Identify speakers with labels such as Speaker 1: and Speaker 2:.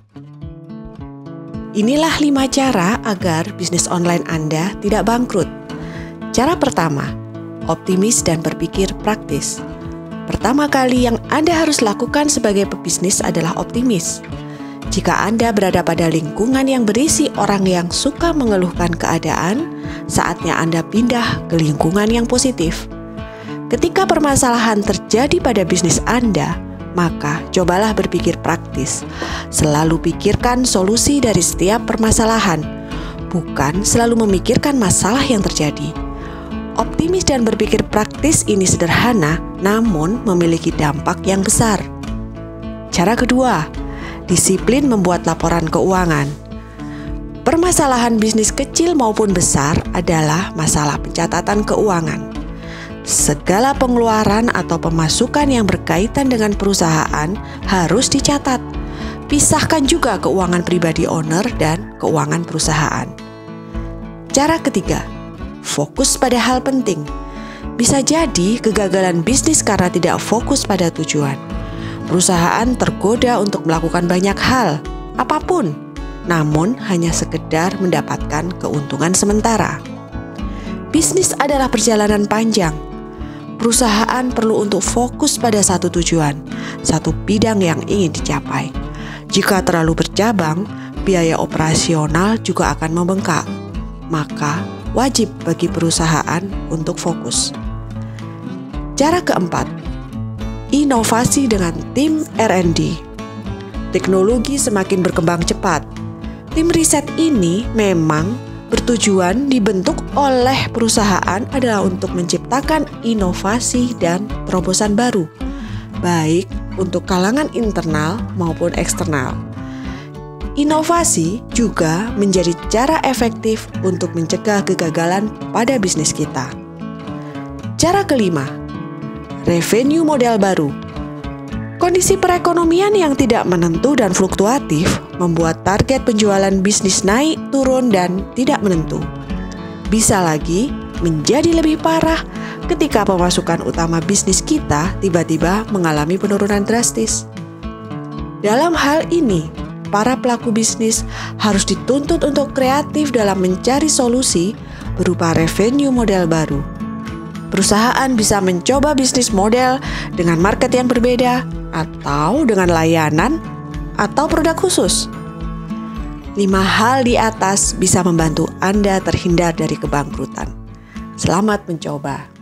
Speaker 1: Inilah 5 cara agar bisnis online Anda tidak bangkrut. Cara pertama, optimis dan berpikir praktis. Pertama kali yang Anda harus lakukan sebagai pebisnis adalah optimis. Jika Anda berada pada lingkungan yang berisi orang yang suka mengeluhkan keadaan, saatnya Anda pindah ke lingkungan yang positif. Ketika permasalahan terjadi pada bisnis Anda, maka cobalah berpikir praktis. Selalu pikirkan solusi dari setiap permasalahan, bukan selalu memikirkan masalah yang terjadi. Optimis dan berpikir praktis ini sederhana, namun memiliki dampak yang besar. Cara kedua, disiplin membuat laporan keuangan. Permasalahan bisnis kecil maupun besar adalah masalah pencatatan keuangan. Segala pengeluaran atau pemasukan yang berkaitan dengan perusahaan harus dicatat. Pisahkan juga keuangan pribadi owner dan keuangan perusahaan. Cara ketiga, fokus pada hal penting. Bisa jadi kegagalan bisnis karena tidak fokus pada tujuan. Perusahaan tergoda untuk melakukan banyak hal, apapun, namun hanya sekedar mendapatkan keuntungan sementara. Bisnis adalah perjalanan panjang. Perusahaan perlu untuk fokus pada satu tujuan, satu bidang yang ingin dicapai. Jika terlalu bercabang, biaya operasional juga akan membengkak. Maka, wajib bagi perusahaan untuk fokus. Cara keempat, inovasi dengan tim R&D. Teknologi semakin berkembang cepat. Tim riset ini memang bertujuan dibentuk oleh perusahaan adalah untuk menciptakan inovasi dan terobosan baru, baik untuk kalangan internal maupun eksternal. Inovasi juga menjadi cara efektif untuk mencegah kegagalan pada bisnis kita. Cara kelima, revenue model baru. Kondisi perekonomian yang tidak menentu dan fluktuatif membuat target penjualan bisnis naik, turun, dan tidak menentu. Bisa lagi menjadi lebih parah ketika pemasukan utama bisnis kita tiba-tiba mengalami penurunan drastis. Dalam hal ini, para pelaku bisnis harus dituntut untuk kreatif dalam mencari solusi berupa revenue model baru. Perusahaan bisa mencoba bisnis model dengan market yang berbeda, atau dengan layanan atau produk khusus. 5 hal di atas bisa membantu Anda terhindar dari kebangkrutan. Selamat mencoba.